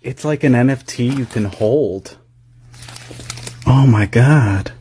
It's like an NFT you can hold. Oh my God.